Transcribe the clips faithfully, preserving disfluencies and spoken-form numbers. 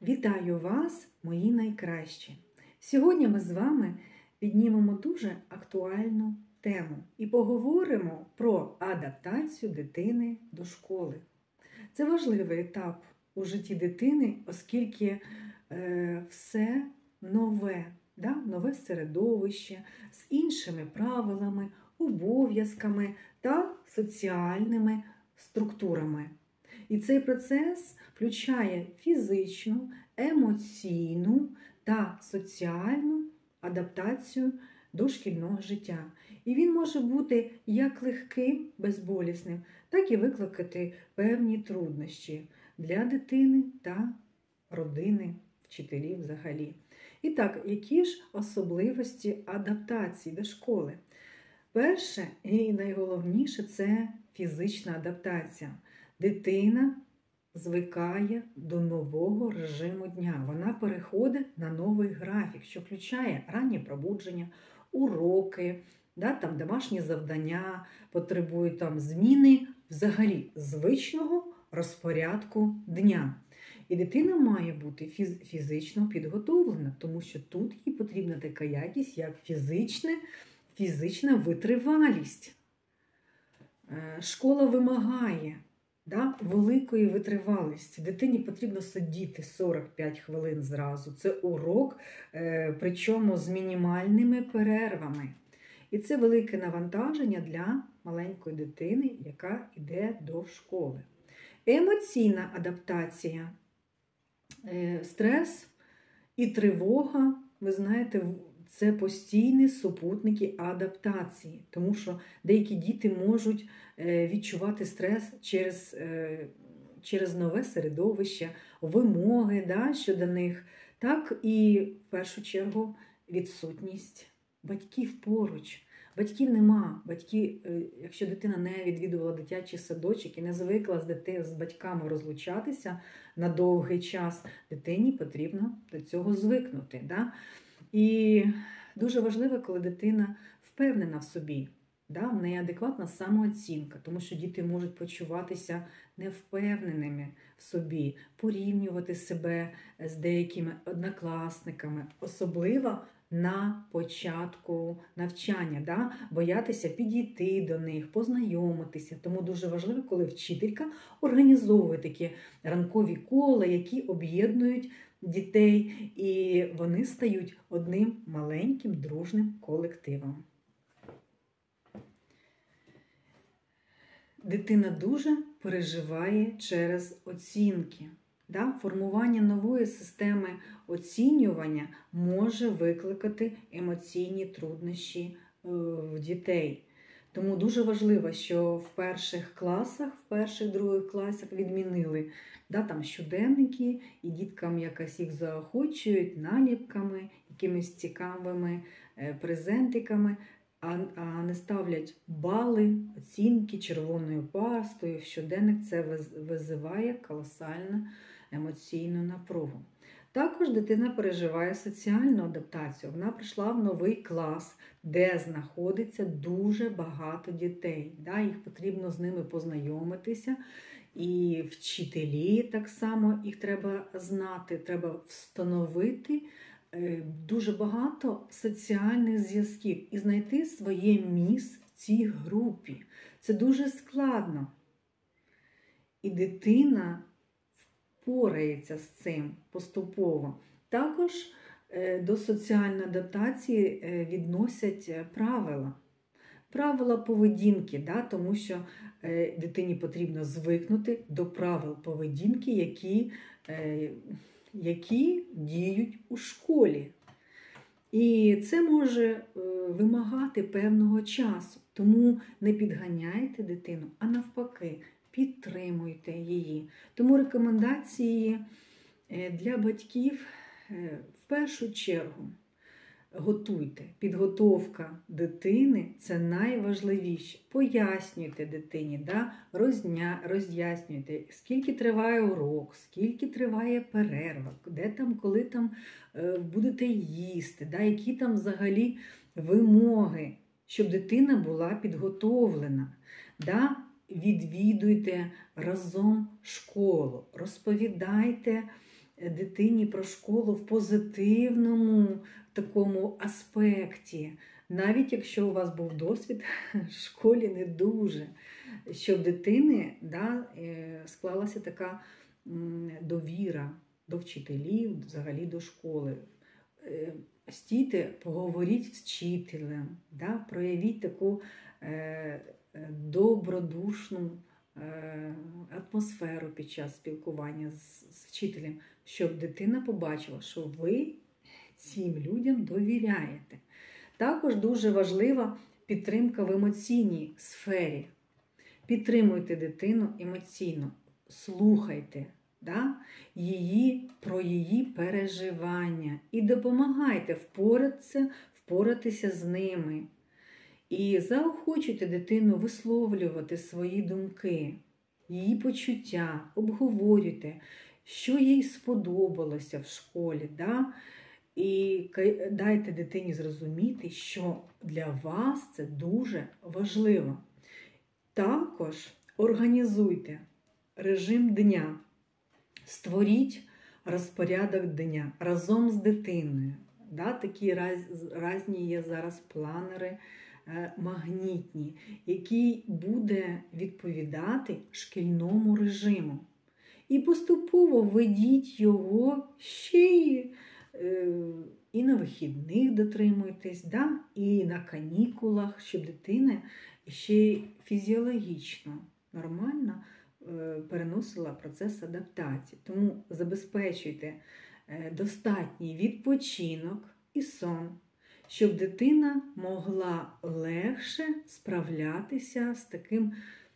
Вітаю вас, мої найкращі! Сьогодні ми з вами піднімемо дуже актуальну тему і поговоримо про адаптацію дитини до школи. Це важливий етап у житті дитини, оскільки е, все нове, да? нове середовище з іншими правилами, обов'язками та соціальними структурами. І цей процес включає фізичну, емоційну та соціальну адаптацію до шкільного життя. І він може бути як легким, безболісним, так і викликати певні труднощі для дитини та родини, вчителів взагалі. І так, які ж особливості адаптації до школи? Перше і найголовніше – це фізична адаптація. Дитина звикає до нового режиму дня. Вона переходить на новий графік, що включає раннє пробудження, уроки, да, там, домашні завдання, потребують там, зміни взагалі звичного розпорядку дня. І дитина має бути фізично підготовлена, тому що тут їй потрібна така якість, як фізичне, фізична витривалість. Школа вимагає Да, великої витривалості. Дитині потрібно сидіти сорок п'ять хвилин зразу. Це урок, е, причому з мінімальними перервами. І це велике навантаження для маленької дитини, яка йде до школи. Емоційна адаптація. Е, стрес і тривога, ви знаєте, це постійні супутники адаптації, тому що деякі діти можуть відчувати стрес через, через нове середовище, вимоги да, щодо них, так і в першу чергу відсутність батьків поруч. Батьків нема. Батьки, якщо дитина не відвідувала дитячий садочок і не звикла з, дити, з батьками розлучатися на довгий час, дитині потрібно до цього звикнути. Да? І дуже важливо, коли дитина впевнена в собі, да, в неї адекватна самооцінка, тому що діти можуть почуватися невпевненими в собі, порівнювати себе з деякими однокласниками, особливо на початку навчання, да, боятися підійти до них, познайомитися. Тому дуже важливо, коли вчителька організовує такі ранкові кола, які об'єднують дітей, і вони стають одним маленьким дружним колективом. Дитина дуже переживає через оцінки. Да? Формування нової системи оцінювання може викликати емоційні труднощі в дітей. Тому дуже важливо, що в перших класах, в перших, других класах відмінили да, там щоденники, і діткам якось їх заохочують наліпками, якимись цікавими презентиками, а, а не ставлять бали, оцінки червоною пастою. В щоденник це визиває колосальну емоційну напругу. Також дитина переживає соціальну адаптацію. Вона прийшла в новий клас, де знаходиться дуже багато дітей. Да? Їх потрібно з ними познайомитися. І вчителі так само їх треба знати, треба встановити дуже багато соціальних зв'язків і знайти своє місце в цій групі. Це дуже складно. І дитина впорається з цим поступово. Також до соціальної адаптації відносять правила. Правила поведінки, да, тому що дитині потрібно звикнути до правил поведінки, які, які діють у школі. І це може вимагати певного часу. Тому не підганяйте дитину, а навпаки, підтримуйте її. Тому рекомендації для батьків в першу чергу готуйте. Підготовка дитини – це найважливіше. Пояснюйте дитині, да? Розня... роз'яснюйте, скільки триває урок, скільки триває перерва, де там, коли там е, будете їсти, да? Які там взагалі вимоги, щоб дитина була підготовлена. Да? Відвідуйте разом школу, розповідайте дитині про школу в позитивному такому аспекті. Навіть якщо у вас був досвід в школі не дуже, щоб в дитини да, склалася така довіра до вчителів, взагалі до школи. Стійте, поговоріть з вчителем, да, проявіть таку е, добродушну е, атмосферу під час спілкування з, з вчителем, щоб дитина побачила, що ви цим людям довіряєте. Також дуже важлива підтримка в емоційній сфері. Підтримуйте дитину емоційно, слухайте да, її, про її переживання і допомагайте впоратися, впоратися з ними. І заохочуйте дитину висловлювати свої думки, її почуття, обговорюйте, що їй сподобалося в школі. Да? І дайте дитині зрозуміти, що для вас це дуже важливо. Також організуйте режим дня, створіть розпорядок дня разом з дитиною. Да, такі раз, різні є зараз планери е, магнітні, який буде відповідати шкільному режиму. І поступово введіть його ще й е, і на вихідних дотримуйтесь, да, і на канікулах, щоб дитина ще й фізіологічно, нормально переносила процес адаптації. Тому забезпечуйте достатній відпочинок і сон, щоб дитина могла легше справлятися з таким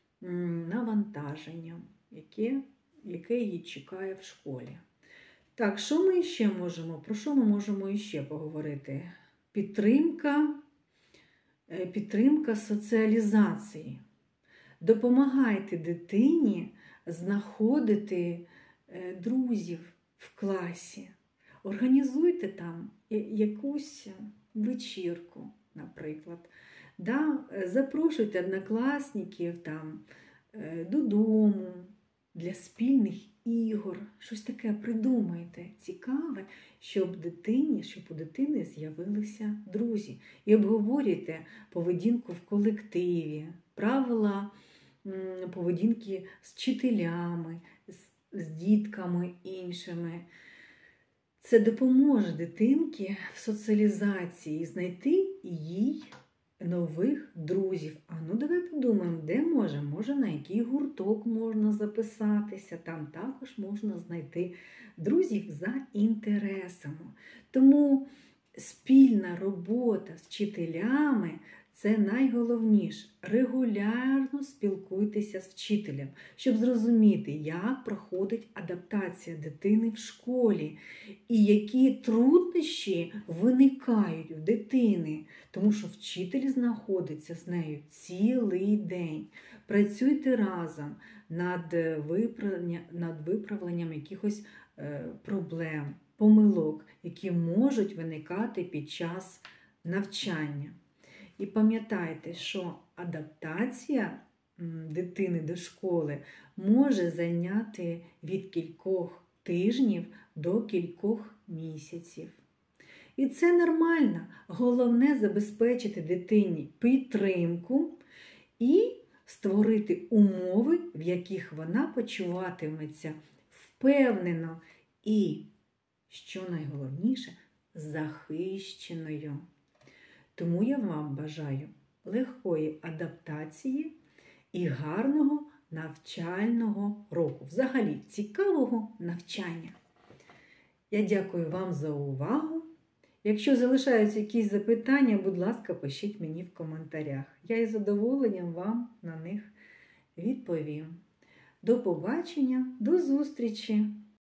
навантаженням, яке, яке її чекає в школі. Так, що ми ще можемо, про що ми можемо ще поговорити? Підтримка, підтримка соціалізації. Допомагайте дитині знаходити друзів в класі. Організуйте там якусь вечірку, наприклад. Да? Запрошуйте однокласників там додому для спільних ігор. Щось таке придумайте цікаве, щоб дитині, щоб у дитини з'явилися друзі. І обговорюйте поведінку в колективі, правила поведінки з вчителями, з, з дітками іншими. Це допоможе дитинці в соціалізації знайти їй нових друзів. А ну давай подумаємо, де може? Може на який гурток можна записатися, там також можна знайти друзів за інтересами. Тому спільна робота з вчителями – це найголовніше. Регулярно спілкуйтеся з вчителем, щоб зрозуміти, як проходить адаптація дитини в школі і які труднощі виникають в дитини, тому що вчитель знаходиться з нею цілий день. Працюйте разом над виправленням, над виправленням якихось проблем, помилок, які можуть виникати під час навчання. І пам'ятайте, що адаптація дитини до школи може зайняти від кількох тижнів до кількох місяців. І це нормально. Головне забезпечити дитині підтримку і створити умови, в яких вона почуватиметься впевнено і, що найголовніше, захищеною. Тому я вам бажаю легкої адаптації і гарного навчального року. Взагалі, цікавого навчання. Я дякую вам за увагу. Якщо залишаються якісь запитання, будь ласка, пишіть мені в коментарях. Я із задоволенням вам на них відповім. До побачення, до зустрічі!